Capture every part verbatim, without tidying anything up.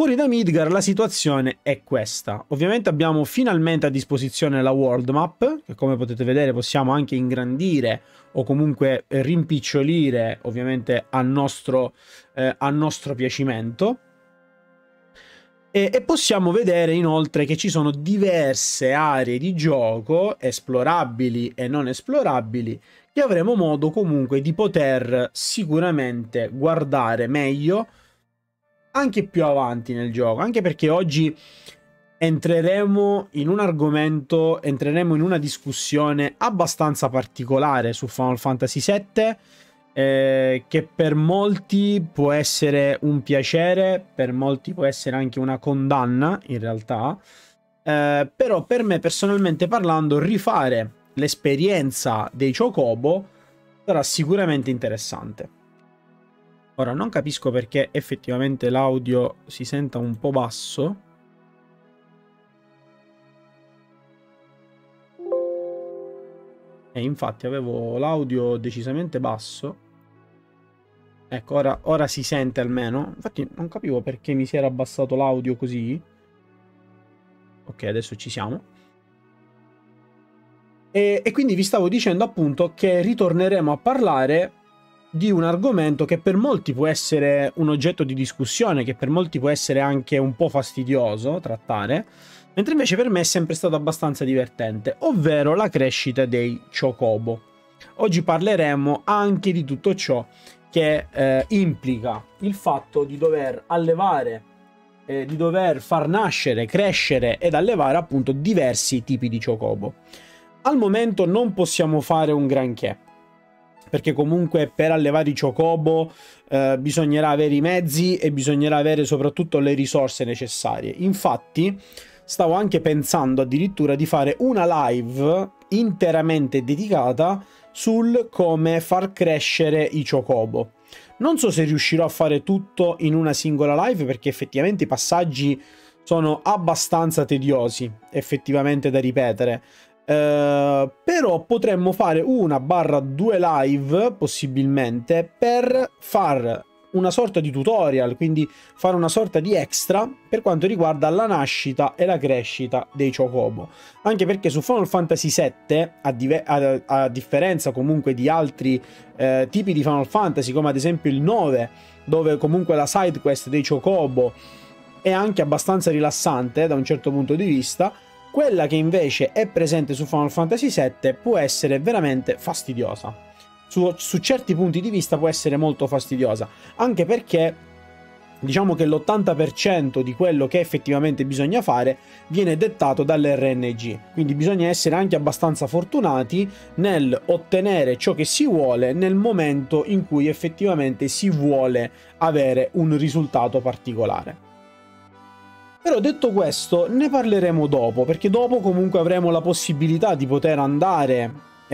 Fuori da Midgar la situazione è questa. Ovviamente abbiamo finalmente a disposizione la world map, che come potete vedere possiamo anche ingrandire o comunque rimpicciolire, ovviamente a nostro, eh, a nostro piacimento. E, e possiamo vedere inoltre che ci sono diverse aree di gioco, esplorabili e non esplorabili, che avremo modo comunque di poter sicuramente guardare meglio anche più avanti nel gioco, anche perché oggi entreremo in un argomento, entreremo in una discussione abbastanza particolare su Final Fantasy sette, eh, che per molti può essere un piacere, per molti può essere anche una condanna in realtà, eh, però per me personalmente parlando rifare l'esperienza dei Chocobo sarà sicuramente interessante. Ora, non capisco perché effettivamente l'audio si senta un po' basso. E infatti avevo l'audio decisamente basso. Ecco, ora, ora si sente almeno. Infatti non capivo perché mi si era abbassato l'audio così. Ok, adesso ci siamo. E, e quindi vi stavo dicendo appunto che ritorneremo a parlare di un argomento che per molti può essere un oggetto di discussione, che per molti può essere anche un po' fastidioso trattare, mentre invece per me è sempre stato abbastanza divertente, ovvero la crescita dei Chocobo. Oggi parleremo anche di tutto ciò che eh, implica il fatto di dover allevare, eh, di dover far nascere, crescere ed allevare appunto diversi tipi di Chocobo. Al momento non possiamo fare un granché, perché comunque per allevare i Chocobo eh, bisognerà avere i mezzi e bisognerà avere soprattutto le risorse necessarie. Infatti stavo anche pensando addirittura di fare una live interamente dedicata sul come far crescere i Chocobo. Non so se riuscirò a fare tutto in una singola live, perché effettivamente i passaggi sono abbastanza tediosi effettivamente da ripetere. Uh, però potremmo fare una barra due live possibilmente per far una sorta di tutorial, quindi fare una sorta di extra per quanto riguarda la nascita e la crescita dei Chocobo, anche perché su Final Fantasy sette a, a, a differenza comunque di altri eh, tipi di Final Fantasy come ad esempio il nove, dove comunque la side quest dei Chocobo è anche abbastanza rilassante da un certo punto di vista, quella che invece è presente su Final Fantasy sette può essere veramente fastidiosa. Su, su certi punti di vista può essere molto fastidiosa, anche perché diciamo che l'ottanta per cento di quello che effettivamente bisogna fare viene dettato dall'R N G. Quindi bisogna essere anche abbastanza fortunati nel ottenere ciò che si vuole nel momento in cui effettivamente si vuole avere un risultato particolare. Però detto questo ne parleremo dopo, perché dopo comunque avremo la possibilità di poter andare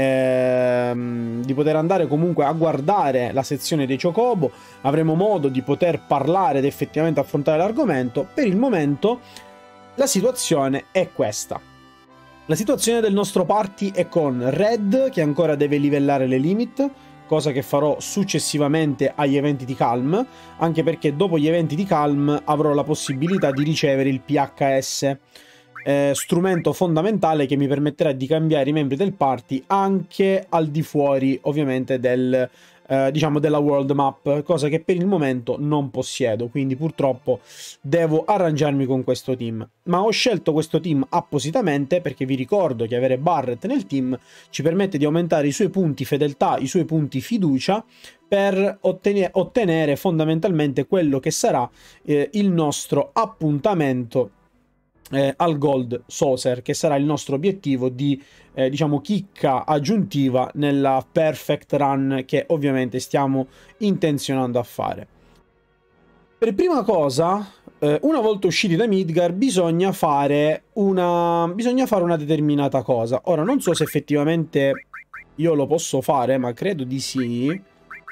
ehm, di poter andare comunque a guardare la sezione dei Chocobo, avremo modo di poter parlare ed effettivamente affrontare l'argomento. Per il momento la situazione è questa. La situazione del nostro party è con Red che ancora deve livellare le limit, cosa che farò successivamente agli eventi di Calm, anche perché dopo gli eventi di Calm avrò la possibilità di ricevere il P H S, eh, strumento fondamentale che mi permetterà di cambiare i membri del party anche al di fuori ovviamente del, eh, diciamo della world map, cosa che per il momento non possiedo, quindi purtroppo devo arrangiarmi con questo team. Ma ho scelto questo team appositamente perché vi ricordo che avere Barret nel team ci permette di aumentare i suoi punti fedeltà, i suoi punti fiducia, per ottenere, ottenere fondamentalmente quello che sarà eh, il nostro appuntamento eh, al Gold Saucer, che sarà il nostro obiettivo di eh, diciamo chicca aggiuntiva nella perfect run che ovviamente stiamo intenzionando a fare. Per prima cosa, eh, una volta usciti da Midgar bisogna fare una bisogna fare una determinata cosa. Ora non so se effettivamente io lo posso fare, ma credo di sì.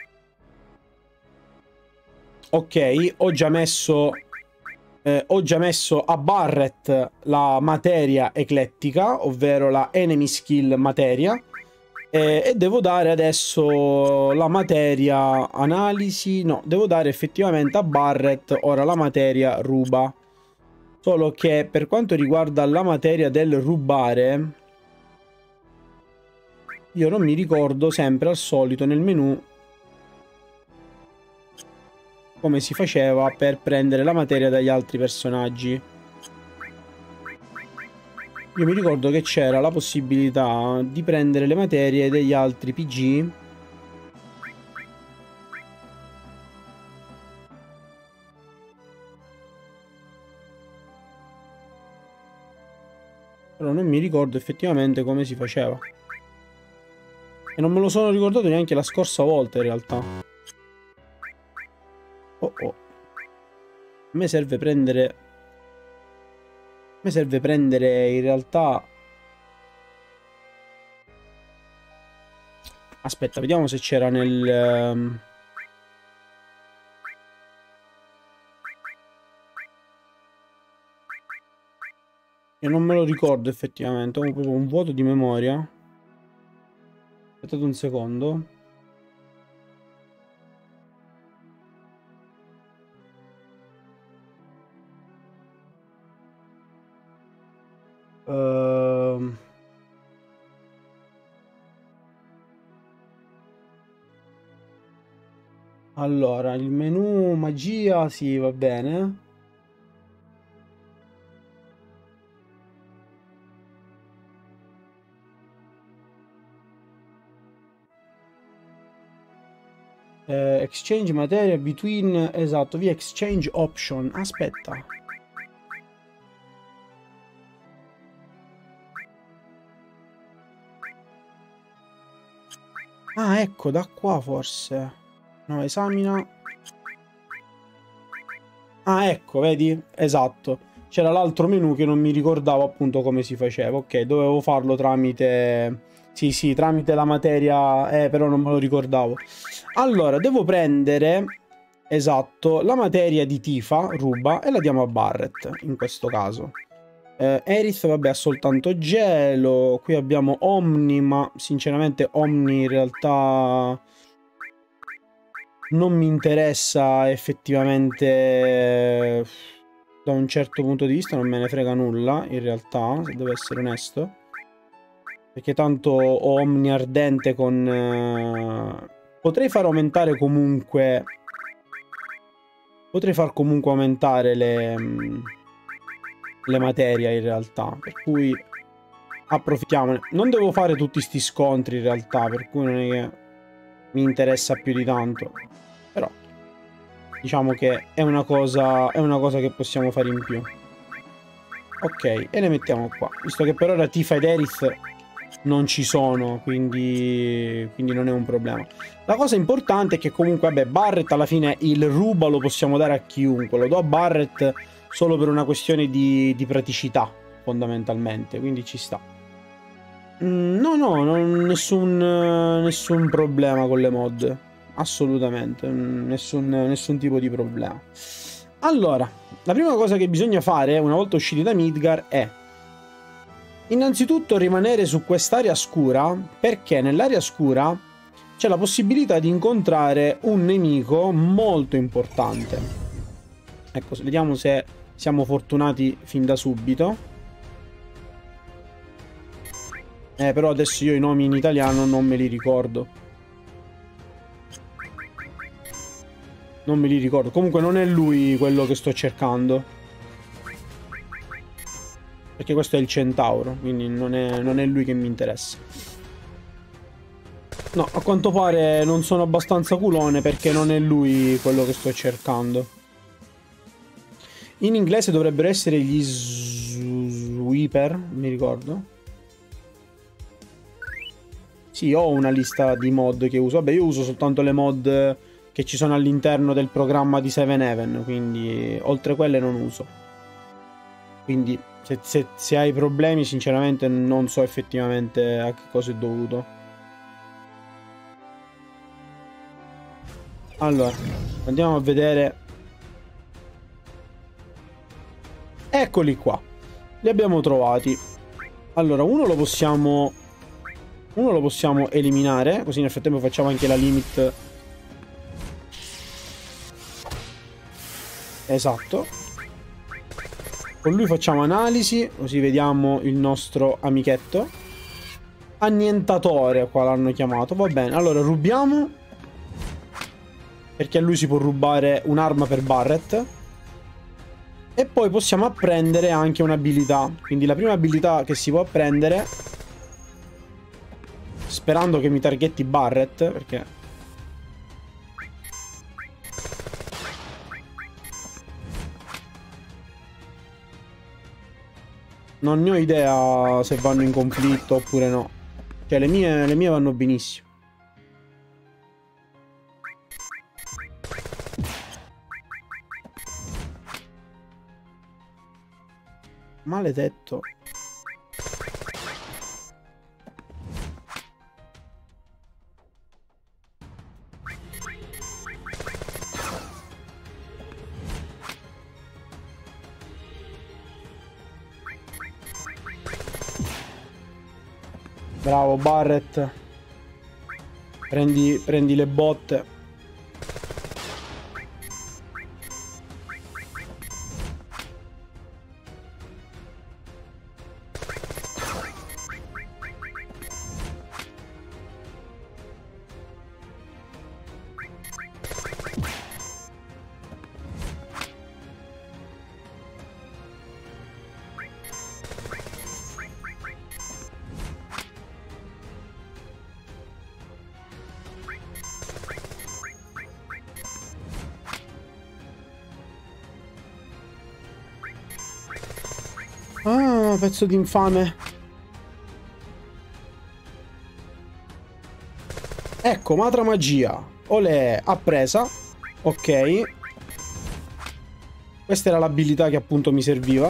Ok, ho già messo eh, ho già messo a Barret la materia eclettica, ovvero la enemy skill materia, E, e devo dare adesso la materia analisi. No, devo dare effettivamente a Barret ora la materia ruba. Solo che per quanto riguarda la materia del rubare, io non mi ricordo sempre al solito nel menu come si faceva per prendere la materia dagli altri personaggi. Io mi ricordo che c'era la possibilità di prendere le materie degli altri P G. Però non mi ricordo effettivamente come si faceva. E non me lo sono ricordato neanche la scorsa volta in realtà. Oh oh. A me serve prendere... A me serve prendere in realtà... Aspetta, vediamo se c'era nel... Um... Io non me lo ricordo effettivamente, ho proprio un vuoto di memoria. Aspettate un secondo. Uh... Allora, il menu magia, sì, va bene. Eh, exchange materia between, esatto, via exchange option. Aspetta. Ah, ecco, da qua forse. No, esamina. Ah, ecco, vedi? Esatto. C'era l'altro menu che non mi ricordavo appunto come si faceva. Ok, dovevo farlo tramite... Sì, sì, tramite la materia... Eh, però non me lo ricordavo. Allora, devo prendere... Esatto, la materia di Tifa, ruba, e la diamo a Barret, in questo caso. Eh, Aerith, vabbè, ha soltanto gelo. Qui abbiamo Omni, ma sinceramente Omni in realtà... non mi interessa effettivamente, da un certo punto di vista non me ne frega nulla in realtà, se devo essere onesto, perché tanto ho Omni Ardente con... Eh, potrei far aumentare comunque, potrei far comunque aumentare le, le materie in realtà, per cui approfittiamone. Non devo fare tutti sti scontri in realtà, per cui non è che mi interessa più di tanto. Però diciamo che è una cosa, è una cosa che possiamo fare in più. Ok, e le mettiamo qua. Visto che per ora Tifa ed Aerith non ci sono, quindi, quindi non è un problema. La cosa importante è che comunque, vabbè, Barret alla fine il ruba lo possiamo dare a chiunque. Lo do a Barret solo per una questione di, di praticità, fondamentalmente, quindi ci sta. Mm, no, no, non, nessun, nessun problema con le mod. Assolutamente, nessun, nessun tipo di problema. Allora, la prima cosa che bisogna fare una volta usciti da Midgar è innanzitutto rimanere su quest'area scura, perché nell'area scura c'è la possibilità di incontrare un nemico molto importante. Ecco, vediamo se siamo fortunati fin da subito. Eh, però adesso io i nomi in italiano non me li ricordo. Non me li ricordo. Comunque non è lui quello che sto cercando. Perché questo è il centauro. Quindi non è, non è lui che mi interessa. No, a quanto pare non sono abbastanza culone perché non è lui quello che sto cercando. In inglese dovrebbero essere gli sweeper, mi ricordo. Sì, ho una lista di mod che uso. Vabbè, io uso soltanto le mod che ci sono all'interno del programma di Seven Heaven, quindi oltre quelle non uso. Quindi se, se, se hai problemi sinceramente non so effettivamente a che cosa è dovuto. Allora, andiamo a vedere. Eccoli qua, li abbiamo trovati. Allora, uno lo possiamo Uno lo possiamo eliminare, così nel frattempo facciamo anche la limit. Esatto. Con lui facciamo analisi, così vediamo il nostro amichetto. Annientatore, qua l'hanno chiamato, va bene. Allora rubiamo, perché a lui si può rubare un'arma per Barret. E poi possiamo apprendere anche un'abilità. Quindi la prima abilità che si può apprendere, sperando che mi targetti Barret, perché non ne ho idea se vanno in conflitto oppure no. Cioè le mie, le mie vanno benissimo. Maledetto. Bravo Barret. Prendi, prendi le botte. Ah, pezzo di infame. Ecco, Matra Magia. Olè, appresa. Ok. Questa era l'abilità che appunto mi serviva.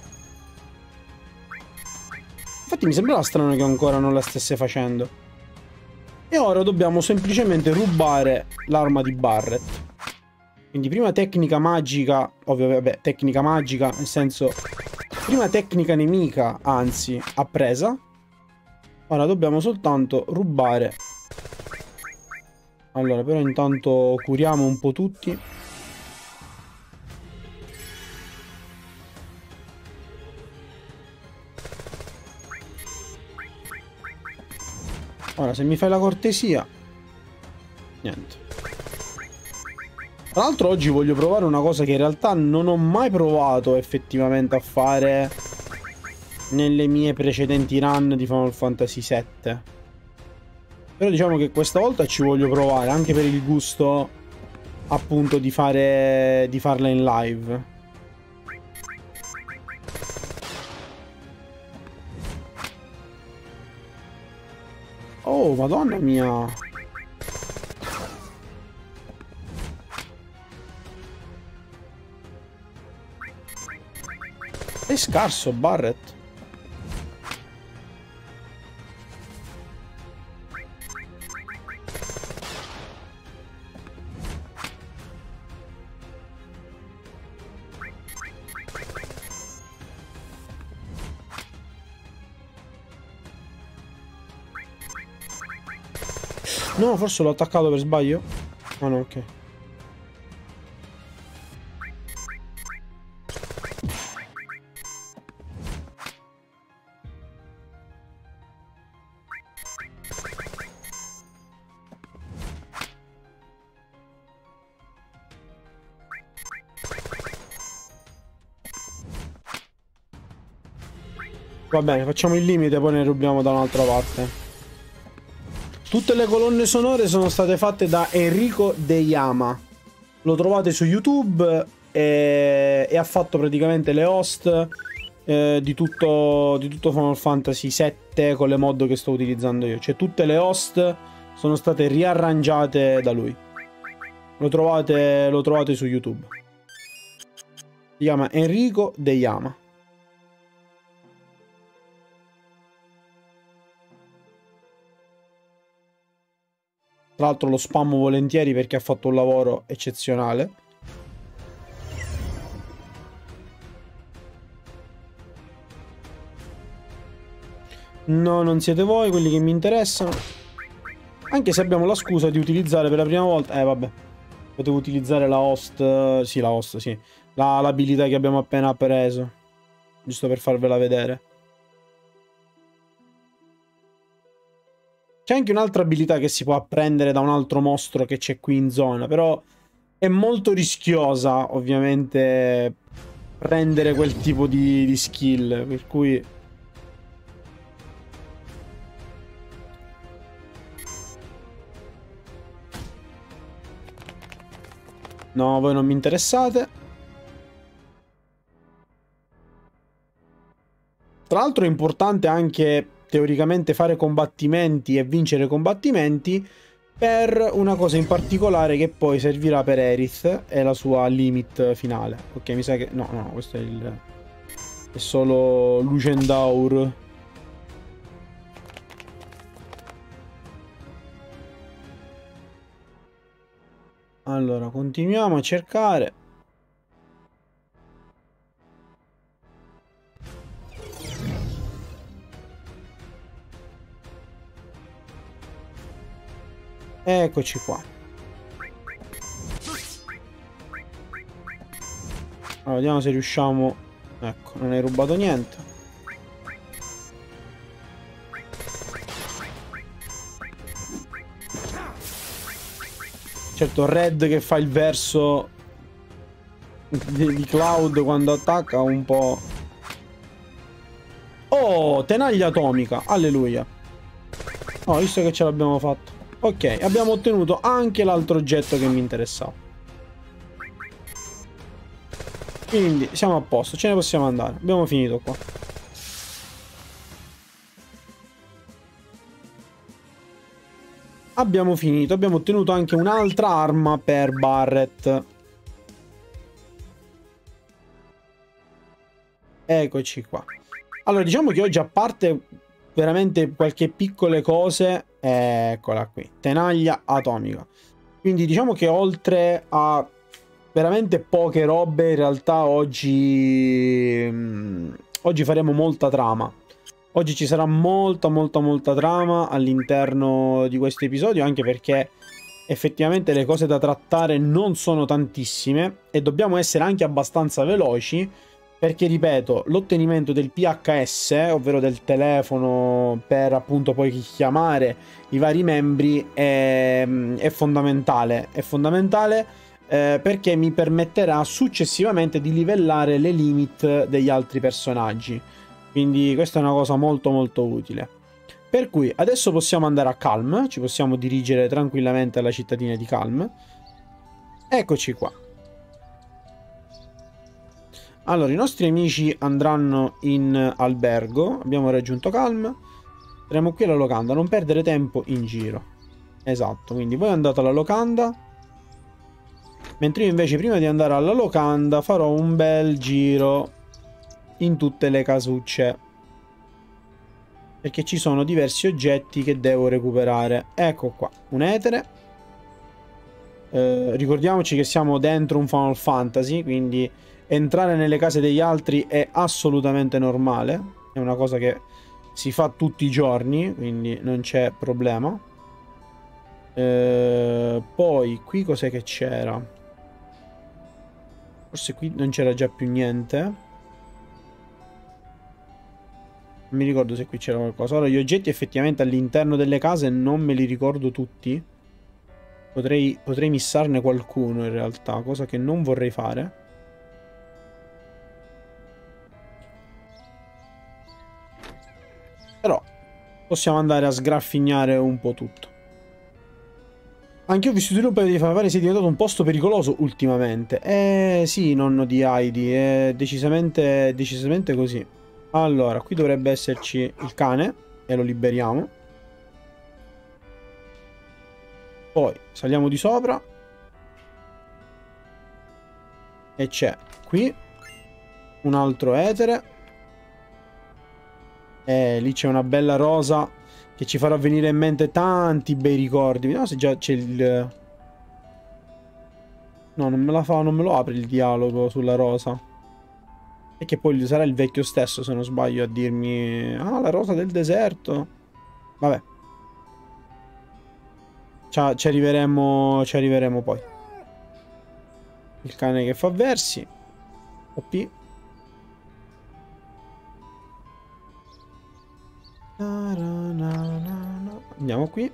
Infatti mi sembrava strano che ancora non la stesse facendo. E ora dobbiamo semplicemente rubare l'arma di Barret. Quindi prima tecnica magica. Ovvio, vabbè, tecnica magica, nel senso... Prima tecnica nemica, anzi, appresa. Ora dobbiamo soltanto rubare. Allora, però intanto curiamo un po' tutti. Ora, se mi fai la cortesia. Niente. Tra l'altro oggi voglio provare una cosa che in realtà non ho mai provato effettivamente a fare nelle mie precedenti run di Final Fantasy sette. Però diciamo che questa volta ci voglio provare, anche per il gusto appunto di fare di farla in live. Oh, madonna mia. È scarso Barret. No, forse l'ho attaccato per sbaglio. Ah no, ok. Va bene, facciamo il limite, poi ne rubiamo da un'altra parte. Tutte le colonne sonore sono state fatte da Enrico De Yama. Lo trovate su YouTube e, e ha fatto praticamente le host eh, di, tutto, di tutto Final Fantasy sette con le mod che sto utilizzando io. Cioè tutte le host sono state riarrangiate da lui. Lo trovate, lo trovate su YouTube. Si chiama Enrico De Yama. Tra l'altro lo spammo volentieri perché ha fatto un lavoro eccezionale. No, non siete voi quelli che mi interessano. Anche se abbiamo la scusa di utilizzare per la prima volta... Eh, vabbè. Potevo utilizzare la host... Sì, la host, sì. L'abilità che abbiamo appena preso. Giusto per farvela vedere. C'è anche un'altra abilità che si può apprendere da un altro mostro che c'è qui in zona, però è molto rischiosa, ovviamente, prendere quel tipo di, di skill, per cui... No, voi non mi interessate. Tra l'altro è importante anche teoricamente fare combattimenti e vincere combattimenti per una cosa in particolare che poi servirà per Aerith e la sua limit finale. Ok, mi sa che... No, no, questo è il... è solo Lucendaur. Allora, continuiamo a cercare. Eccoci qua. Allora, vediamo se riusciamo... Ecco, non hai rubato niente. Certo, Red che fa il verso di, di Cloud quando attacca un po'... Oh, tenaglia atomica, alleluia. Oh, visto che ce l'abbiamo fatto. Ok, abbiamo ottenuto anche l'altro oggetto che mi interessava. Quindi siamo a posto, ce ne possiamo andare. Abbiamo finito qua. Abbiamo finito, abbiamo ottenuto anche un'altra arma per Barret. Eccoci qua. Allora, diciamo che oggi, a parte veramente qualche piccole cose, eccola qui, tenaglia atomica. Quindi diciamo che oltre a veramente poche robe, in realtà oggi mh, oggi faremo molta trama. Oggi ci sarà molta molta molta trama all'interno di questo episodio, anche perché effettivamente le cose da trattare non sono tantissime e dobbiamo essere anche abbastanza veloci. Perché, ripeto, l'ottenimento del P H S, ovvero del telefono per appunto poi chiamare i vari membri, è, è fondamentale. È fondamentale eh, perché mi permetterà successivamente di livellare le limit degli altri personaggi. Quindi questa è una cosa molto molto utile. Per cui adesso possiamo andare a Kalm, ci possiamo dirigere tranquillamente alla cittadina di Kalm. Eccoci qua. Allora, i nostri amici andranno in albergo. Abbiamo raggiunto Kalm. Saremo qui alla locanda. Non perdere tempo in giro. Esatto, quindi voi andate alla locanda. Mentre io invece, prima di andare alla locanda, farò un bel giro in tutte le casucce. Perché ci sono diversi oggetti che devo recuperare. Ecco qua, un etere. Eh, ricordiamoci che siamo dentro un Final Fantasy, quindi... entrare nelle case degli altri è assolutamente normale, è una cosa che si fa tutti i giorni, quindi non c'è problema. Eh, poi qui cos'è che c'era? Forse qui non c'era già più niente. Non mi ricordo se qui c'era qualcosa. Allora, gli oggetti effettivamente all'interno delle case non me li ricordo tutti. Potrei, potrei missarne qualcuno in realtà, cosa che non vorrei fare. Però possiamo andare a sgraffignare un po' tutto. Anche io ho vissuto in un paio di favore, sei diventato un posto pericoloso ultimamente. Eh sì, nonno di Heidi, è decisamente, decisamente così. Allora, qui dovrebbe esserci il cane e lo liberiamo. Poi saliamo di sopra. E c'è qui un altro etere. E lì c'è una bella rosa che ci farà venire in mente tanti bei ricordi. Vediamo se già c'è il... No, non me la fa, non me lo apre il dialogo sulla rosa. E che poi sarà il vecchio stesso, se non sbaglio, a dirmi... Ah, la rosa del deserto. Vabbè. Ci arriveremo, ci arriveremo poi. Il cane che fa versi. O P. Andiamo qui.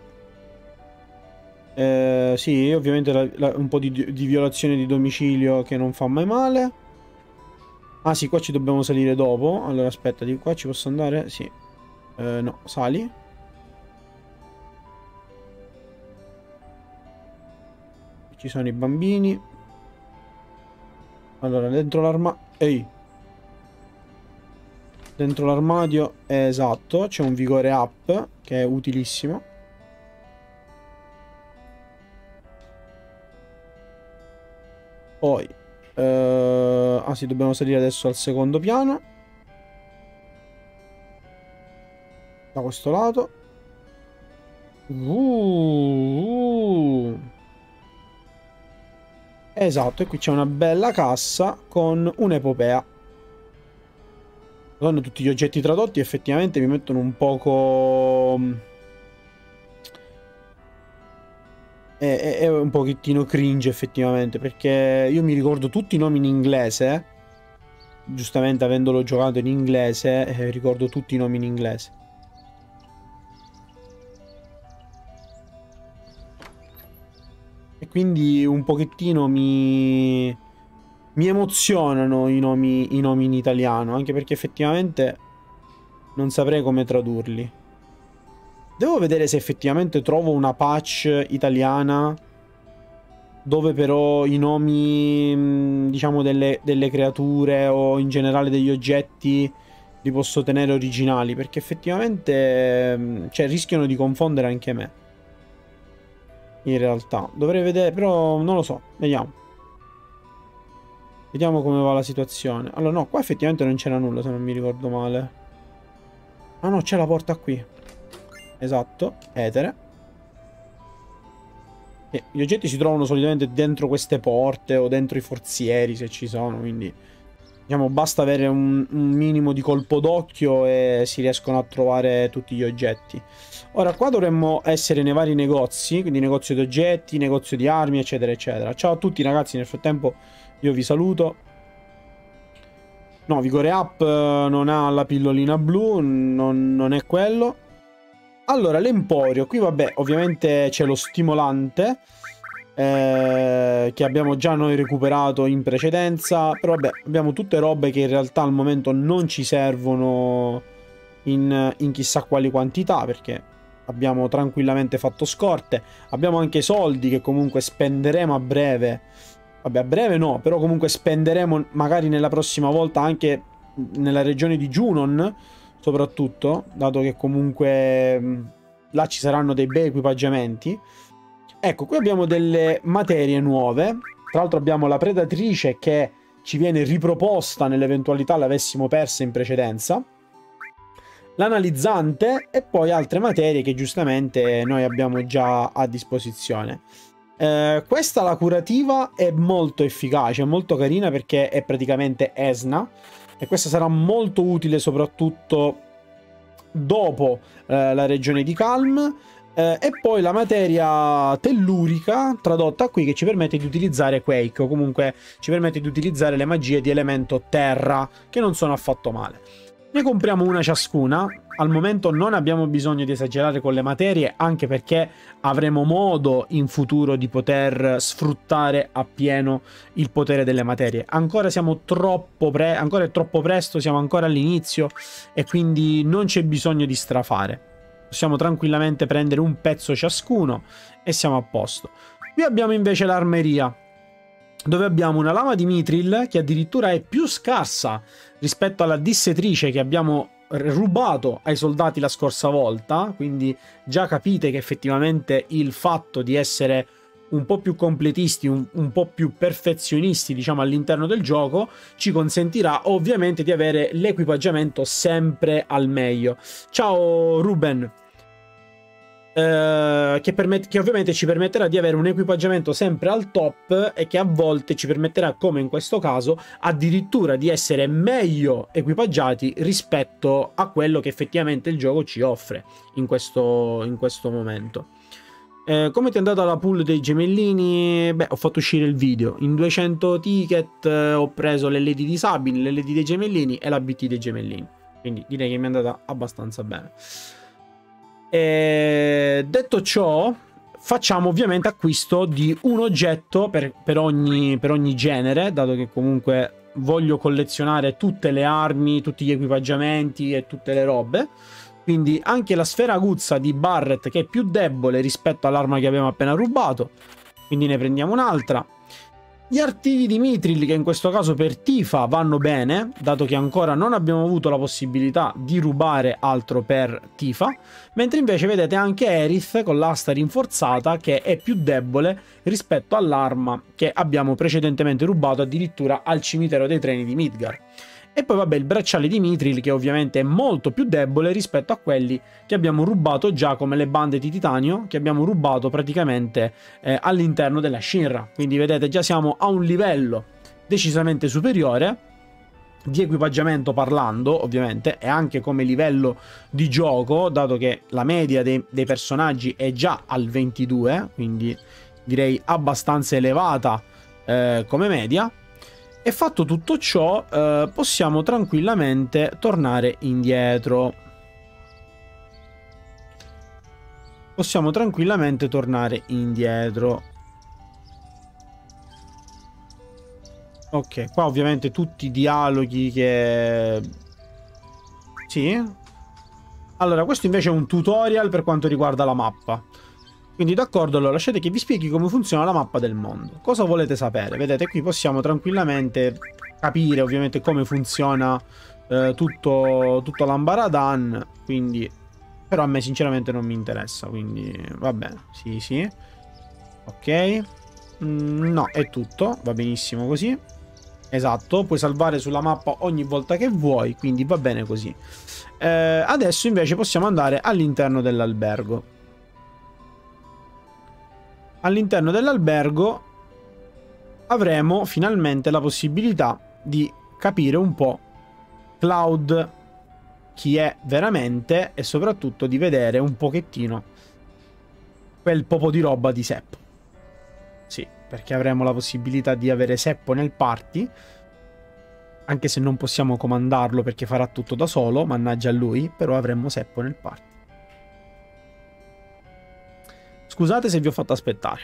Eh, sì, ovviamente la, la, un po' di, di violazione di domicilio che non fa mai male. Ah sì, qua ci dobbiamo salire dopo. Allora aspetta, di qua ci posso andare? Sì. Eh, no, sali. Ci sono i bambini. Allora, dentro l'armadio... Ehi! Dentro l'armadio, esatto, c'è un vigore up, che è utilissimo. Poi... Eh... Ah sì, dobbiamo salire adesso al secondo piano. Da questo lato. Uh, uh. Esatto, e qui c'è una bella cassa con un'epopea. Madonna, tutti gli oggetti tradotti effettivamente mi mettono un poco... È, è, è un pochettino cringe effettivamente, perché io mi ricordo tutti i nomi in inglese. Giustamente avendolo giocato in inglese, eh, ricordo tutti i nomi in inglese. E quindi un pochettino mi... mi emozionano i nomi, i nomi in italiano, anche perché effettivamente non saprei come tradurli. Devo vedere se effettivamente trovo una patch italiana dove però i nomi, diciamo, delle, delle creature o in generale degli oggetti li posso tenere originali, perché effettivamente, cioè, rischiano di confondere anche me. In realtà dovrei vedere, però non lo so, vediamo. Vediamo come va la situazione. Allora no, qua effettivamente non c'era nulla, se non mi ricordo male. Ah no, c'è la porta qui. Esatto, etere. E gli oggetti si trovano solitamente dentro queste porte o dentro i forzieri, se ci sono, quindi... Diciamo, basta avere un, un minimo di colpo d'occhio e si riescono a trovare tutti gli oggetti. Ora, qua dovremmo essere nei vari negozi, quindi negozio di oggetti, negozio di armi, eccetera, eccetera. Ciao a tutti ragazzi, nel frattempo io vi saluto. No, Vigore Up non ha la pillolina blu, non, non è quello. Allora, l'emporio, qui vabbè, ovviamente c'è lo stimolante, eh, che abbiamo già noi recuperato in precedenza, però vabbè, abbiamo tutte robe che in realtà al momento non ci servono in, in chissà quali quantità, perché abbiamo tranquillamente fatto scorte. Abbiamo anche soldi che comunque spenderemo a breve. Vabbè, a breve no, però comunque spenderemo magari nella prossima volta anche nella regione di Junon, soprattutto, dato che comunque mh, là ci saranno dei bei equipaggiamenti. Ecco, qui abbiamo delle materie nuove. Tra l'altro abbiamo la predatrice che ci viene riproposta nell'eventualità l'avessimo persa in precedenza. L'analizzante e poi altre materie che giustamente noi abbiamo già a disposizione. Eh, questa, la curativa, è molto efficace, molto carina perché è praticamente Esna. E questa sarà molto utile soprattutto dopo eh, la regione di Calm. Eh, e poi la materia tellurica tradotta qui che ci permette di utilizzare Quake, o comunque ci permette di utilizzare le magie di elemento terra, che non sono affatto male. Ne compriamo una ciascuna. Al momento non abbiamo bisogno di esagerare con le materie, anche perché avremo modo in futuro di poter sfruttare appieno il potere delle materie. Ancora siamo troppo pre- ancora è troppo presto, siamo ancora all'inizio e quindi non c'è bisogno di strafare. Possiamo tranquillamente prendere un pezzo ciascuno e siamo a posto. Qui abbiamo invece l'armeria, dove abbiamo una lama di Mithril che addirittura è più scarsa rispetto alla dissetrice che abbiamo rubato ai soldati la scorsa volta, quindi già capite che effettivamente il fatto di essere un po' più completisti, un, un po' più perfezionisti, diciamo, all'interno del gioco, ci consentirà ovviamente di avere l'equipaggiamento sempre al meglio. Ciao Ruben! eh, che, permet- che ovviamente ci permetterà di avere un equipaggiamento sempre al top e che a volte ci permetterà, come in questo caso, addirittura di essere meglio equipaggiati rispetto a quello che effettivamente il gioco ci offre in questo, in questo momento. Eh, come ti è andata la pool dei gemellini? Beh, ho fatto uscire il video. In duecento ticket eh, ho preso le L E D di Sabin, le L E D dei gemellini e la B T dei gemellini. Quindi direi che mi è andata abbastanza bene. E detto ciò, facciamo ovviamente acquisto di un oggetto per, per, ogni, per ogni genere, dato che comunque voglio collezionare tutte le armi, tutti gli equipaggiamenti e tutte le robe. Quindi anche la sfera aguzza di Barret, che è più debole rispetto all'arma che abbiamo appena rubato, quindi ne prendiamo un'altra. Gli artigli di Mithril, che in questo caso per Tifa vanno bene, dato che ancora non abbiamo avuto la possibilità di rubare altro per Tifa, mentre invece vedete anche Aerith con l'asta rinforzata, che è più debole rispetto all'arma che abbiamo precedentemente rubato addirittura al cimitero dei treni di Midgar. E poi vabbè il bracciale di Mithril, che ovviamente è molto più debole rispetto a quelli che abbiamo rubato già, come le bande di titanio che abbiamo rubato praticamente eh, all'interno della Shinra. Quindi vedete, già siamo a un livello decisamente superiore di equipaggiamento parlando, ovviamente, e anche come livello di gioco, dato che la media dei, dei personaggi è già al ventidue, quindi direi abbastanza elevata eh, come media. E fatto tutto ciò, eh, possiamo tranquillamente tornare indietro. Possiamo tranquillamente tornare indietro. Ok, qua ovviamente tutti i dialoghi che... Sì. Allora, questo invece è un tutorial per quanto riguarda la mappa. Quindi d'accordo, allora lasciate che vi spieghi come funziona la mappa del mondo. Cosa volete sapere? Vedete, qui possiamo tranquillamente capire ovviamente come funziona eh, tutto, tutto l'Ambaradan, quindi... Però a me sinceramente non mi interessa, quindi va bene, sì sì. Ok, mm, no, è tutto, va benissimo così. Esatto, puoi salvare sulla mappa ogni volta che vuoi, quindi va bene così. Eh, adesso invece possiamo andare all'interno dell'albergo. All'interno dell'albergo avremo finalmente la possibilità di capire un po' Cloud chi è veramente e soprattutto di vedere un pochettino quel poco di roba di Seppo. Sì, perché avremo la possibilità di avere Seppo nel party, anche se non possiamo comandarlo perché farà tutto da solo, mannaggia a lui, però avremo Seppo nel party. Scusate se vi ho fatto aspettare.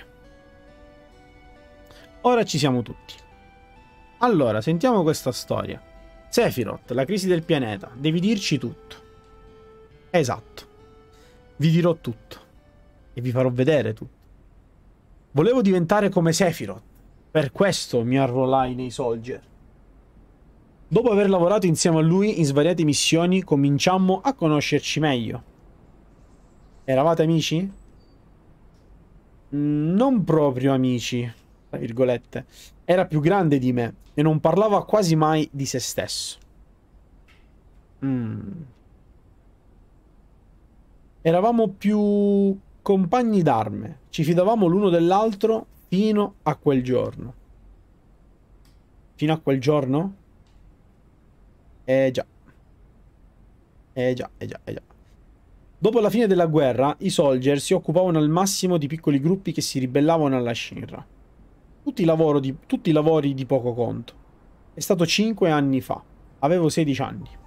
Ora ci siamo tutti. Allora, sentiamo questa storia. Sephiroth, la crisi del pianeta. Devi dirci tutto. Esatto. Vi dirò tutto. E vi farò vedere tutto. Volevo diventare come Sephiroth. Per questo mi arruolai nei Soldier. Dopo aver lavorato insieme a lui in svariate missioni, cominciammo a conoscerci meglio. Eravate amici? Non proprio amici, tra virgolette. Era più grande di me e non parlava quasi mai di se stesso. Mm. Eravamo più compagni d'arme. Ci fidavamo l'uno dell'altro fino a quel giorno. Fino a quel giorno? Eh già. Eh già, eh già, eh già. Dopo la fine della guerra, i Soldier si occupavano al massimo di piccoli gruppi che si ribellavano alla Shinra. Tutti, lavoro di, tutti lavori di poco conto. È stato cinque anni fa. Avevo sedici anni.